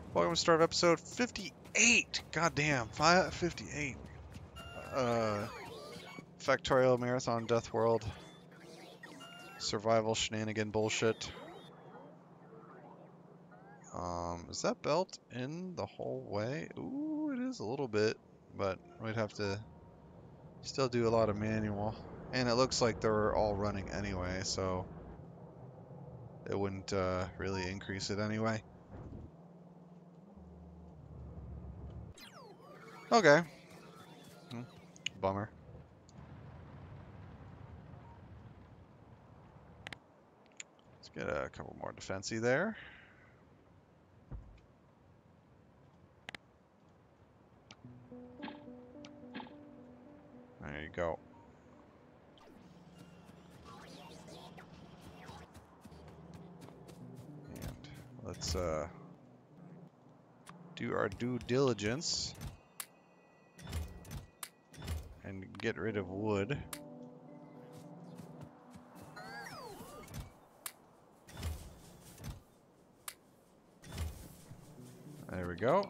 Welcome to start of episode 58. Goddamn, 58. Factorial Marathon Death World. Survival shenanigan bullshit. Is that belt in the whole way? Ooh, it is a little bit, but we'd have to still do a lot of manual. And it looks like they're all running anyway, so it wouldn't really increase it anyway. Okay. Bummer. Let's get a couple more defensey there. There you go. And let's do our due diligence and get rid of wood. There we go.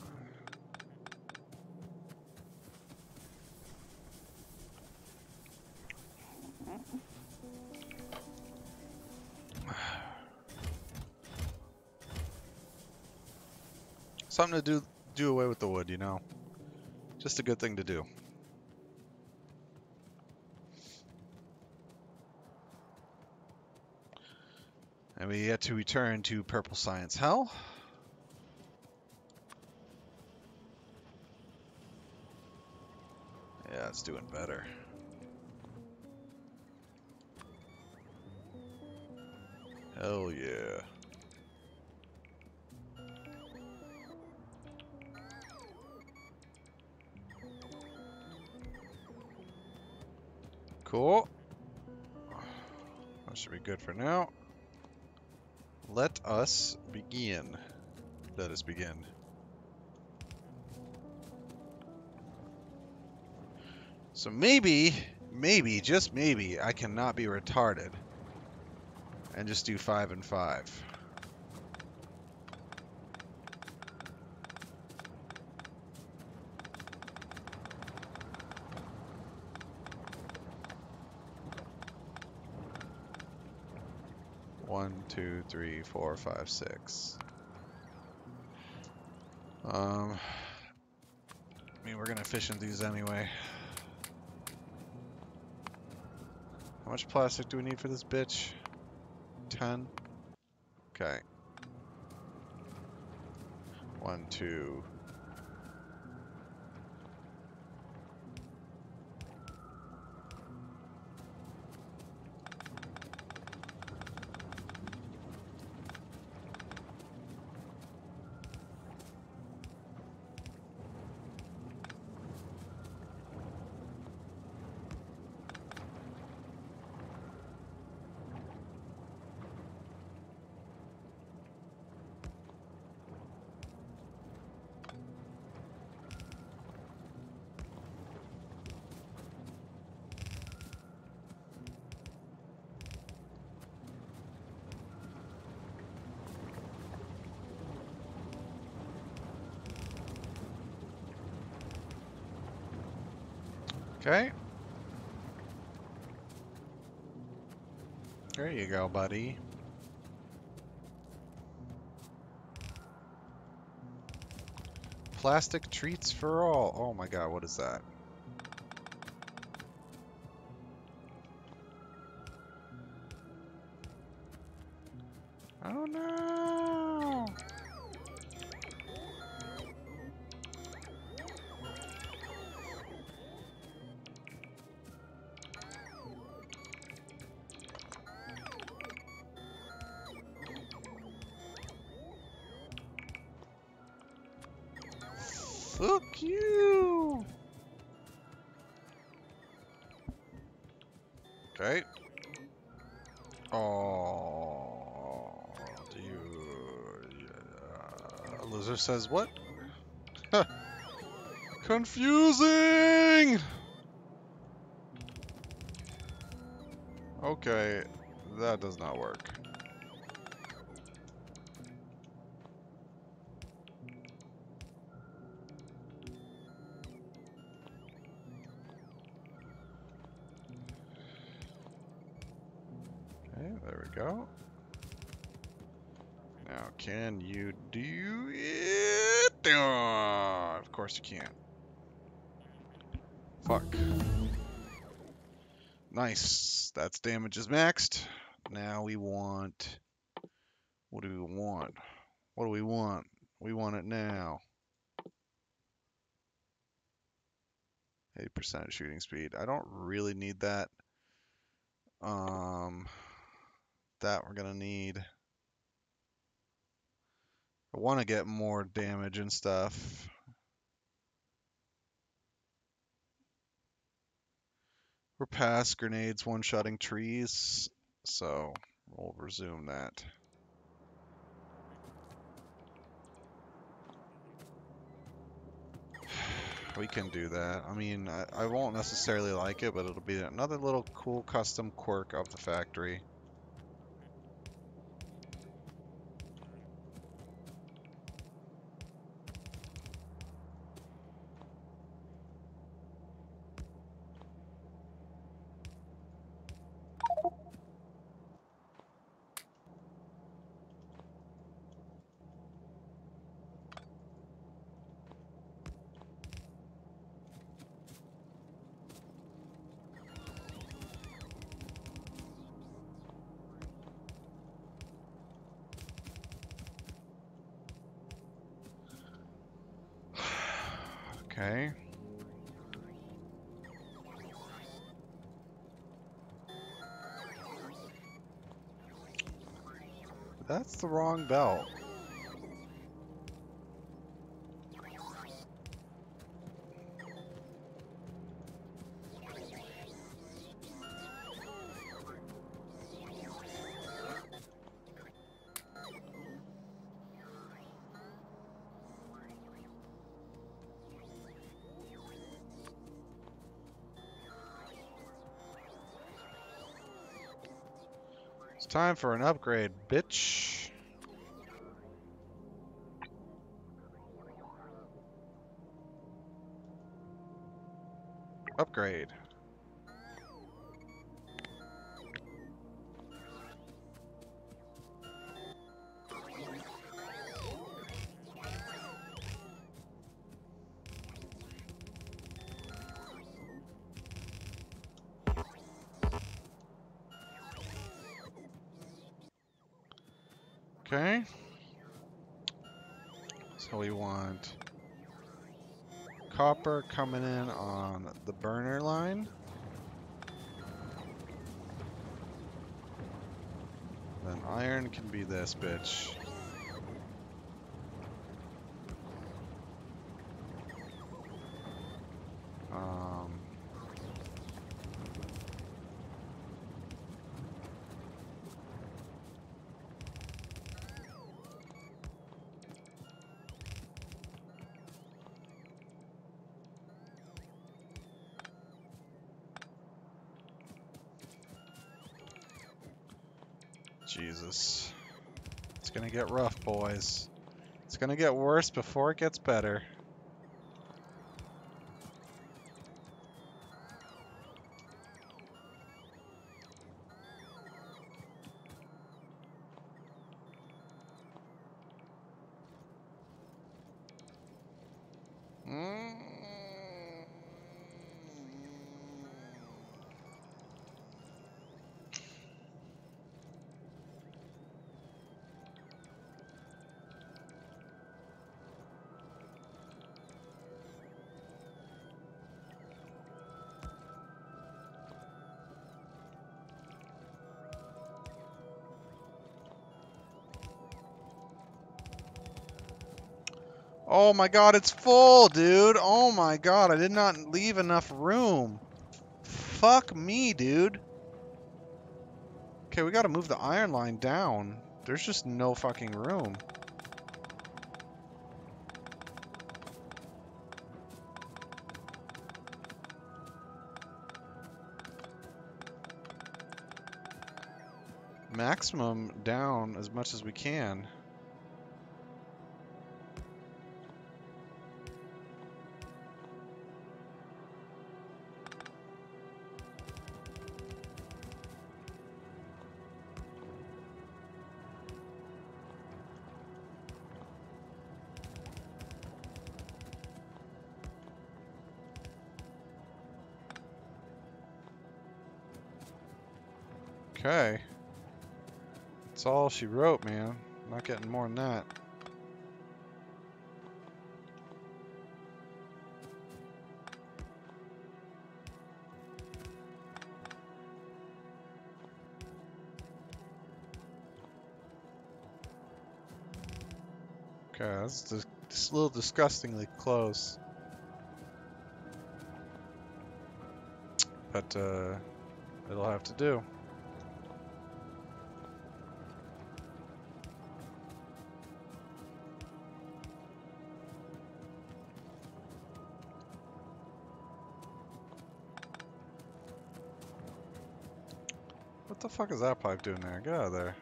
Something to do away with the wood, you know. Just a good thing to do. And we get to return to Purple Science Hell. Yeah, it's doing better. Hell yeah. Cool. That should be good for now. Let us begin. Let us begin. So maybe, just maybe, I cannot be retarded and just do 5 and 5. One, two, three, four, five, six. I mean, we're gonna efficient these anyway. How much plastic do we need for this bitch? 10? Okay. 1, 2. Okay. There you go, buddy. Plastic treats for all. Oh my god, what is that? Oh no! Fuck you! Okay. Oh, do you... Lizard says what? Confusing! Okay, that does not work. Now, can you do it? Of course you can't. Fuck. Nice. That's damage is maxed. Now we want... What do we want? What do we want? We want it now. 80% shooting speed. I don't really need that. That we're gonna need. I want to get more damage and stuff. We're past grenades one-shotting trees, so we'll resume that. We can do that. I mean, I won't necessarily like it, but it'll be another little cool custom quirk of the factory. Okay. That's the wrong belt. It's time for an upgrade, bitch. Upgrade. Okay. So we want copper coming in on the burner line. Then iron can be this bitch. Jesus. It's gonna get rough, boys. It's gonna get worse before it gets better. Oh my god, it's full, dude. Oh my god, I did not leave enough room. Fuck me, dude. Okay, we gotta move the iron line down. There's just no fucking room. Maximum down as much as we can. Okay. That's all she wrote, man. I'm not getting more than that. Okay, that's just a little disgustingly close. But, it'll have to do. What the fuck is that pipe doing there? Get out of there.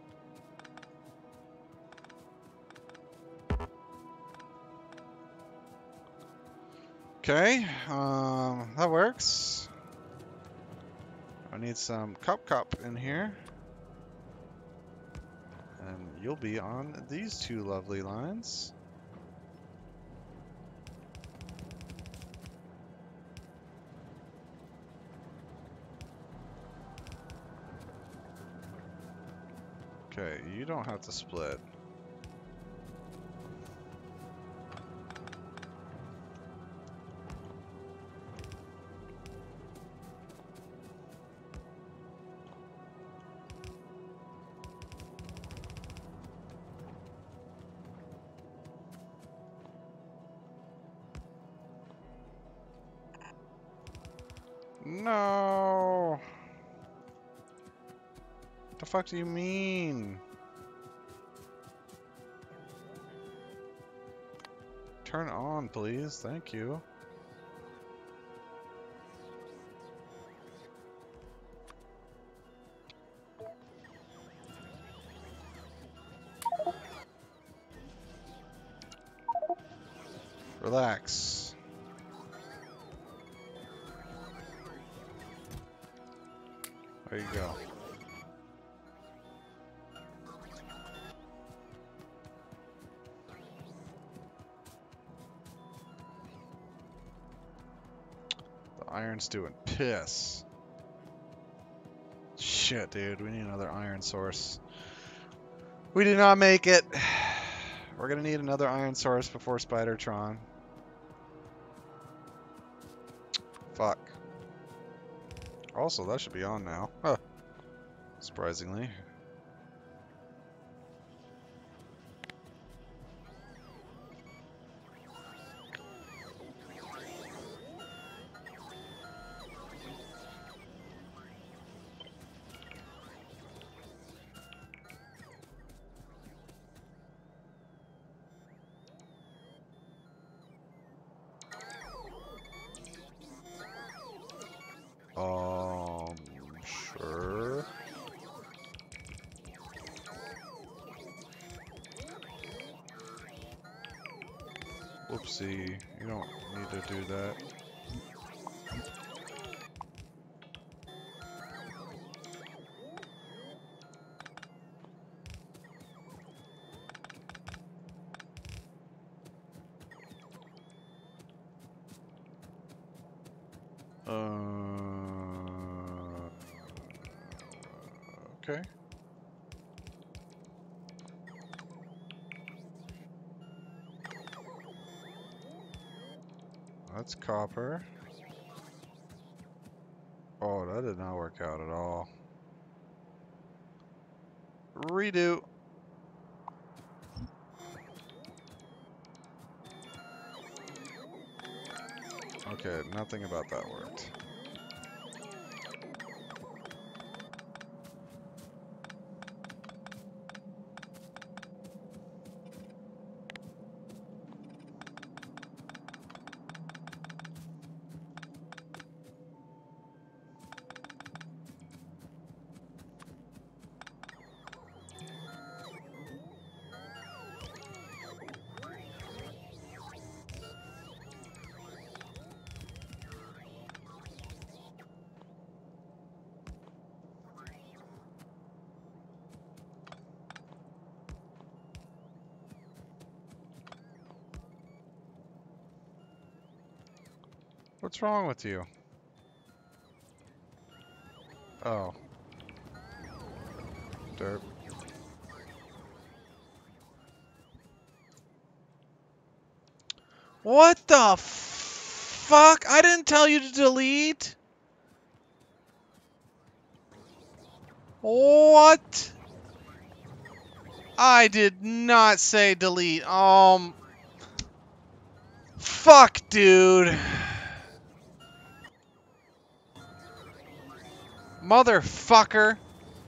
Okay, that works. I need some cup in here. And you'll be on these two lovely lines. Okay, you don't have to split. No! What the fuck do you mean? Turn on, please. Thank you. Relax. There you go. The iron's doing piss. Shit, dude. We need another iron source. We did not make it. We're gonna need another iron source before Spidertron. Fuck. Also, that should be on now. Huh. Surprisingly. Sure. Whoopsie, you don't need to do that. Okay. That's copper. Oh, that did not work out at all. Redo. Okay, nothing about that worked. What's wrong with you? Oh. Derp. What the fuck? I didn't tell you to delete. What? I did not say delete. Fuck, dude. Motherfucker.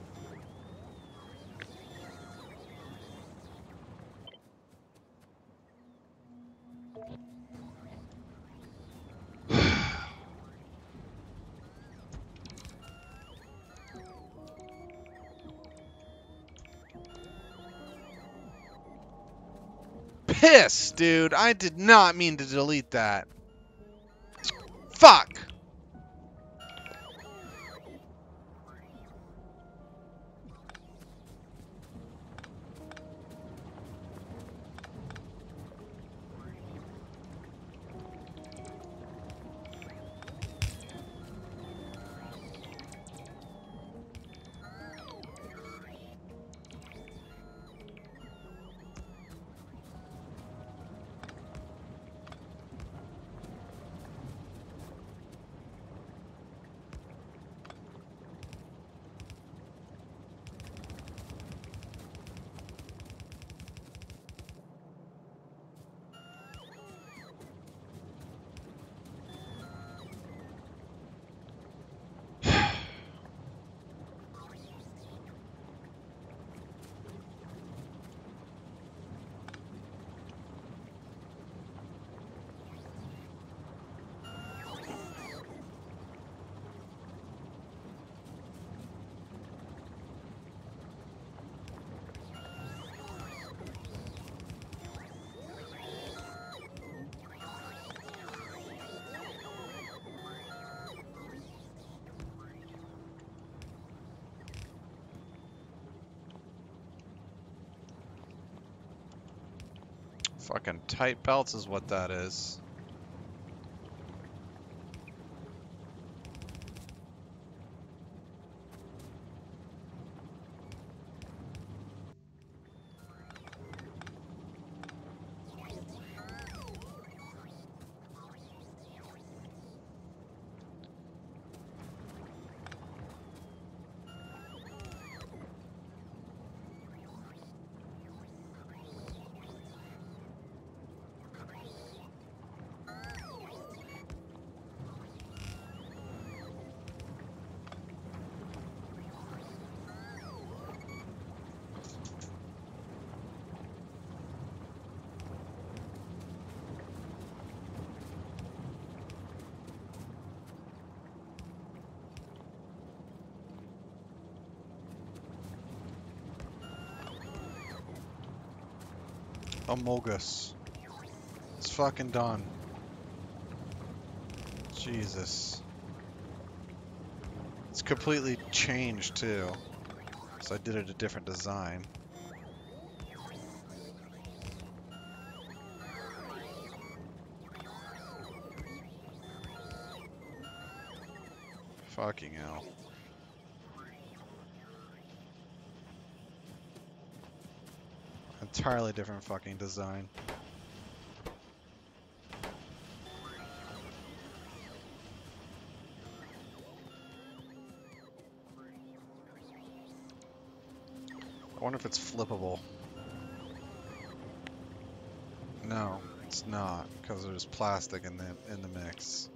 Piss, dude. I did not mean to delete that. Fuck. Fucking tight belts is what that is. Amogus. It's fucking done. Jesus. It's completely changed too. So I did it a different design. Fucking hell. Entirely different fucking design. I wonder if it's flippable. No, it's not, because there's plastic in the mix.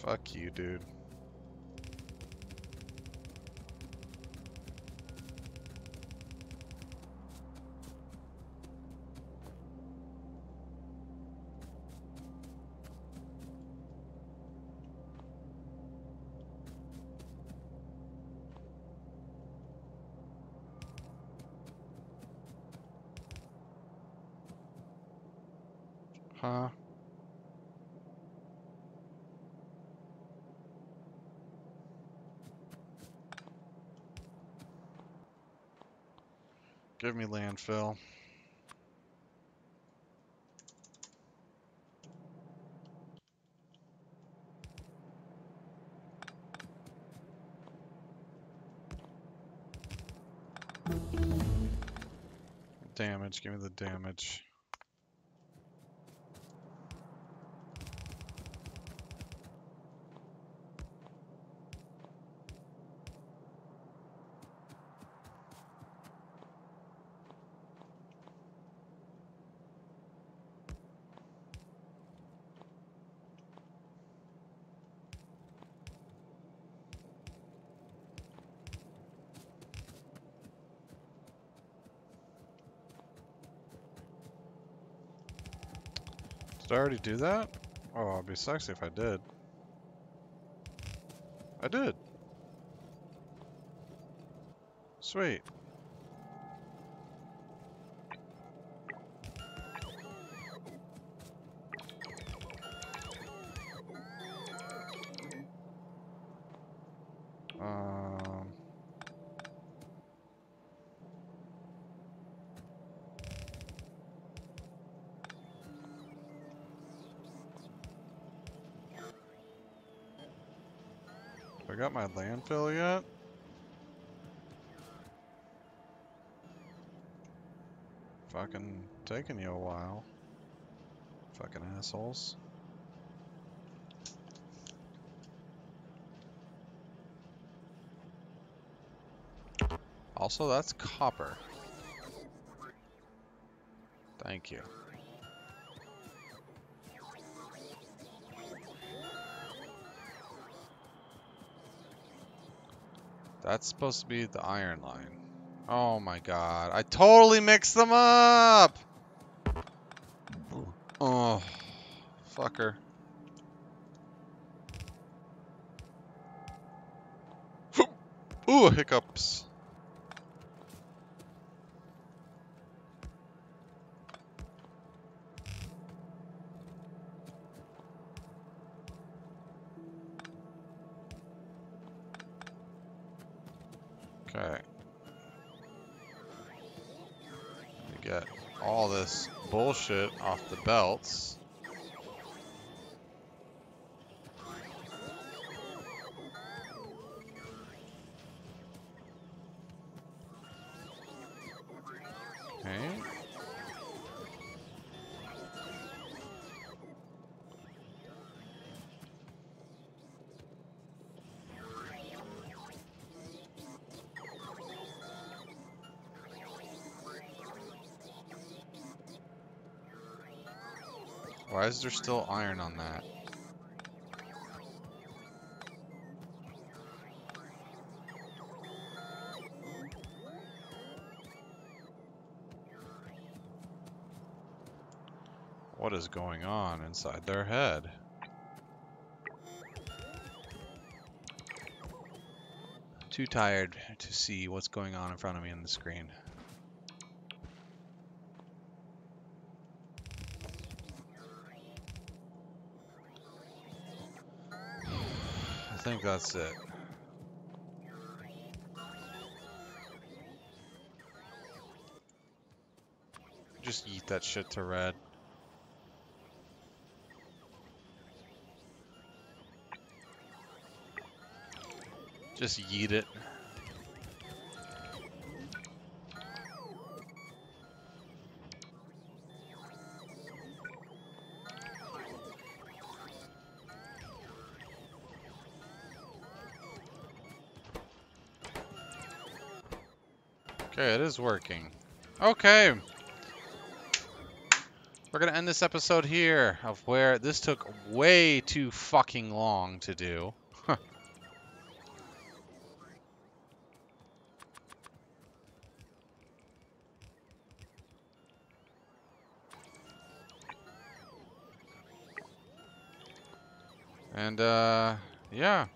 Fuck you, dude. Huh? Give me landfill. Damage, give me the damage. Did I already do that? Oh, it'd be sexy if I did. I did. Sweet. I got my landfill yet? Fucking taking you a while. Fucking assholes. Also, that's copper. Thank you. That's supposed to be the iron line. Oh my god. I totally mixed them up! Oh, fucker. Ooh, hiccups. Okay. Get all this bullshit off the belts. Okay. Why is there still iron on that? What is going on inside their head? Too tired to see what's going on in front of me on the screen. I think that's it. Just eat that shit to red. Just yeet it. Okay, it is working. Okay. we're going to end this episode here of where this took way too fucking long to do. And, yeah.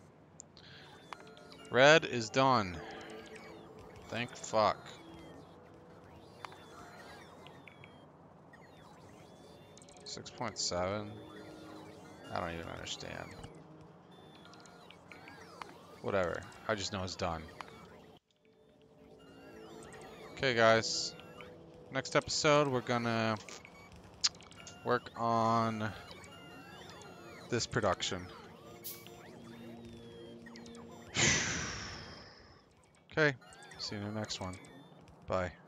Red is done. Thank fuck. $6.7? I don't even understand. Whatever. I just know it's done. Okay, guys. Next episode, we're gonna work on this production. Okay. See you in the next one. Bye.